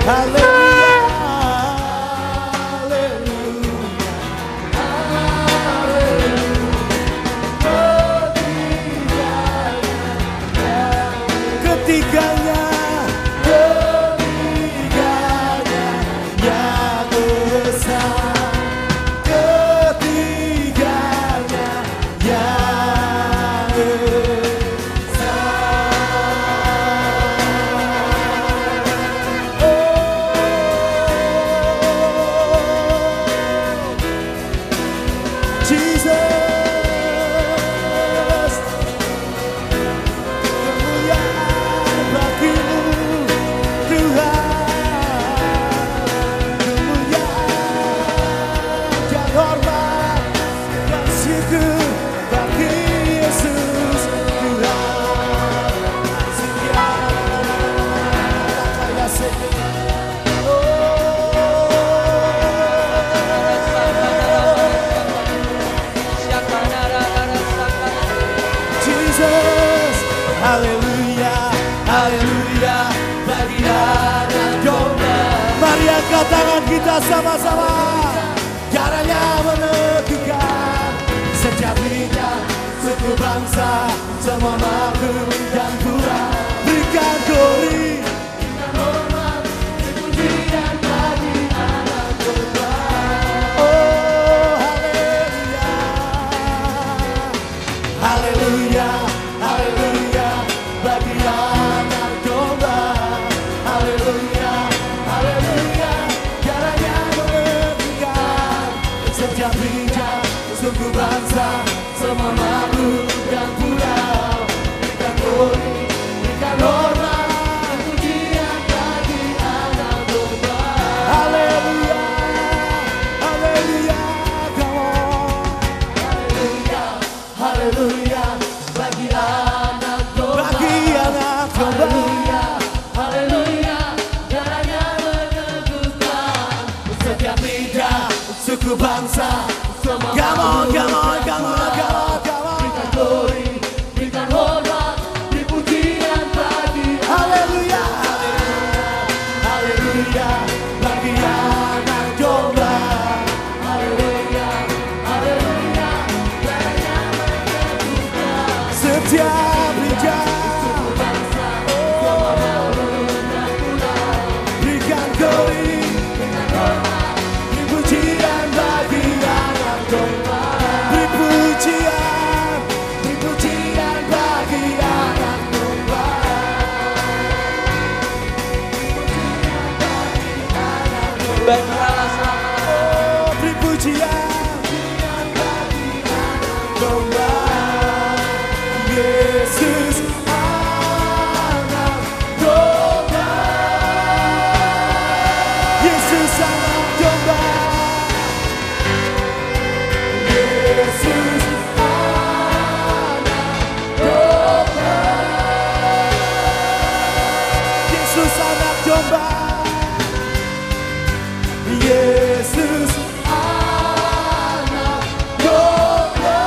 Angkat tangan kita sama-sama. Caranya menentukan setiap lidah, suku bangsa, semua makhluk dan Tuhan. Berikan glory, berikan hormat, pujian bagi anak Tuhan. Oh haleluya, haleluya, haleluya bagi anak domba. Haleluya, haleluya, caranya menentukan setiap lidah, suku bangsa, semua makhluk dan pulau. Berikan glory, berikan hormat, pujian bagi anak domba. Haleluya, haleluya, come on. Haleluya, haleluya bagi anak domba. Bagi anak domba. Haleluya, caranya menentukan setiap lidah, suku bangsa, semua makhluk dan pulau. Berikan glory, berikan hormat, pujian bagi haleluya, haleluya bagi anak domba. Haleluya, haleluya, caranya menentukan setiap lidah, suku bangsa, semua makhluk dan pulau. Berikan glory, berikan hormat, pujian bagi anak domba. Beri pujian, beri pujian bagi anak domba. Berkala selama Oh, beri pujian bagi anak domba. Yesus anak domba. Yesus anak domba. Yesus anak domba. Yesus anak domba. Yesus anak domba.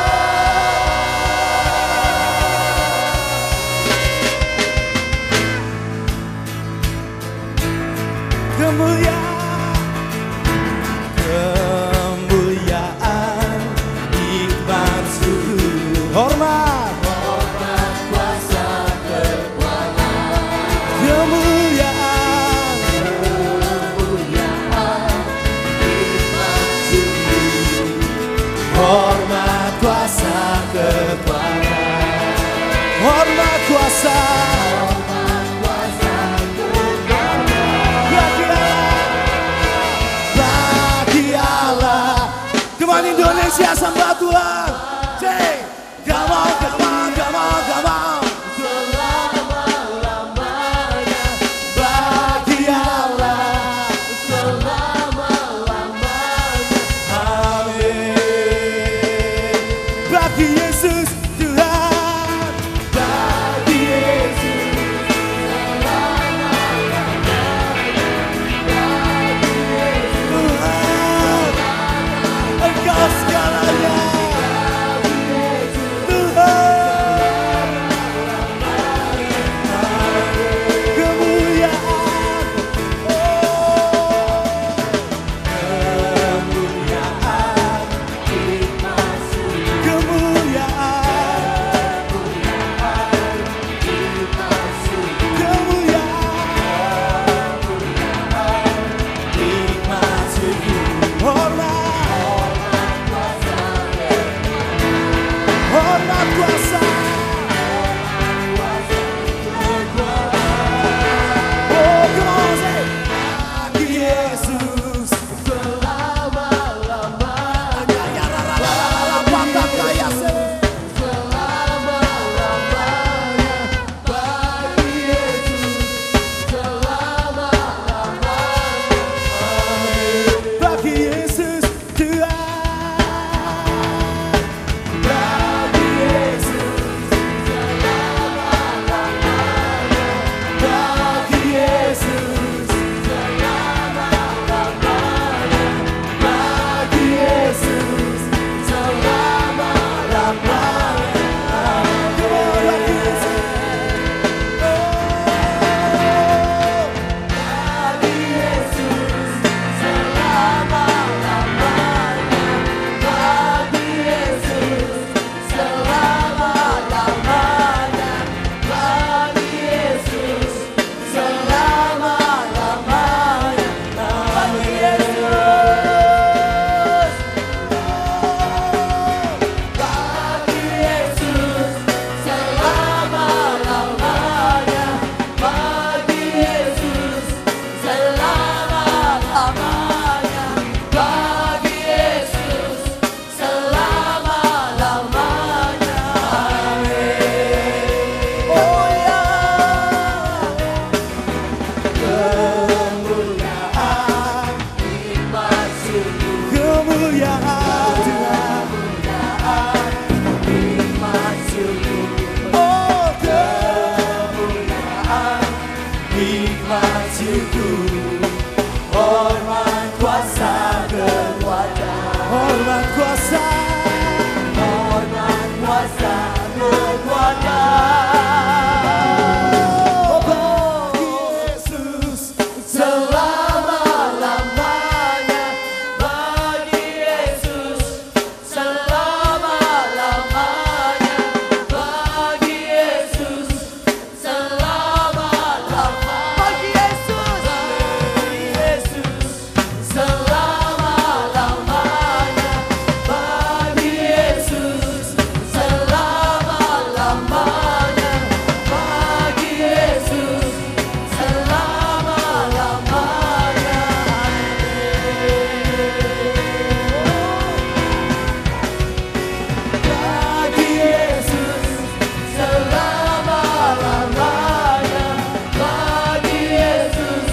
Kemuliaan, nikmat suku, hormat, kuasa, kekuatan. Kemuliaan, nikmat suku, hormat, kuasa, kekuatan. Hormat, kuasa, bagi Allah. Come on Indonesia, sembah Tuhan. Say, come on, come on, come on, come on. Selama-lamanya bagi Allah. Selama-lamanya. Amin. Bagi Yesus Tuhan. Bagi Yesus. Tuhan, Engkau segalanya. Yesus selama-lamanya. Ya rara patah kaya selama-lamanya. Bagi Yesus selama-lamanya. Bagi Yesus Tuhan. Bagi Yesus selama-lamanya. Bagi Yesus selama-lamanya. Bagi Yesus selama-lamanya. Bagi Yesus, bagi Yesus selama-lamanya. Bagi Yesus selama-lamanya. Bagi Yesus selama-lamanya. Bagi Yesus, bagi Yesus selama-lamanya. Bagi Yesus selama-lamanya. Bagi Yesus selama-lamanya. Amin. Oh ya, kemuliaan nikmat sungguh. Kemuliaan Tuhan, kemuliaan nikmat sungguh. Oh, kemuliaan nikmat sungguh. Hormat kuasa kekuatan. Hormat kuasa. Hormat kuasa kekuatan. Oh, bagi Yesus selama-lamanya. Bagi Yesus selama-lamanya. Bagi Yesus selama-lamanya. Bagi Yesus, bagi Yesus selama-lamanya. Bagi Yesus selama-lamanya. Bagi Yesus selama-lamanya. Bagi Yesus selama-lamanya. Bagi Yesus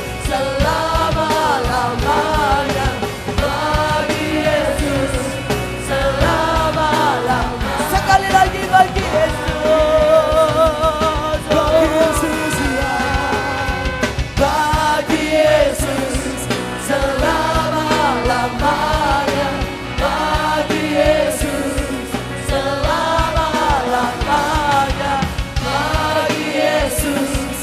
selama-lamanya. Bagi Yesus selama-lamanya. Sekali lagi bagi Yesus. Bagi Yesus ya. Bagi Yesus selama-lamanya. Bagi Yesus selama-lamanya. Bagi Yesus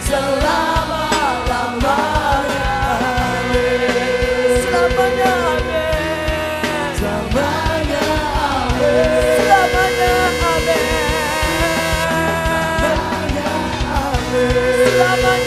selama-lamanya. Amin. Selamanya amin. Selamanya amin. Selamanya amin. Selamanya amin. Selamanya